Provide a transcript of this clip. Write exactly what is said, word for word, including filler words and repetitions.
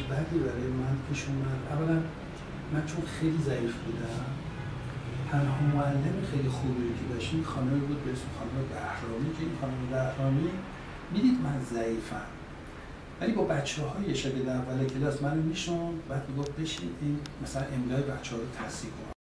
بدی برای من پیش اومد. اولا من چون خیلی ضعیف بودم، تنها معلم خیلی خوبی که داشتیم خانمی بود به اسم خانم بهرامی که این خانم بهرامی میدید من ضعیفم، ولی با بچه های شاگرد اول کلاس منو میشوند، بعد میگفت بشین این مثلا املای بچه ها رو تصحیح کن.